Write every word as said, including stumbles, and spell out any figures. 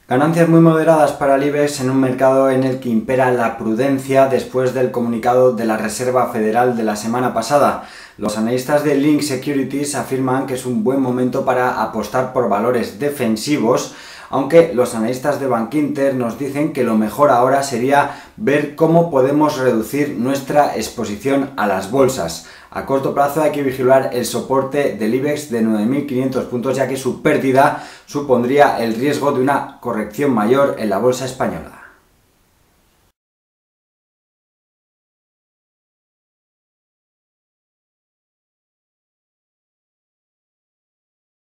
Ganancias muy moderadas para el IBEX en un mercado en el que impera la prudencia después del comunicado de la Reserva Federal de la semana pasada. Los analistas de Link Securities afirman que es un buen momento para apostar por valores defensivos, aunque los analistas de Bankinter nos dicen que lo mejor ahora sería ver cómo podemos reducir nuestra exposición a las bolsas. A corto plazo hay que vigilar el soporte del IBEX de nueve mil quinientos puntos, ya que su pérdida supondría el riesgo de una corrección mayor en la bolsa española.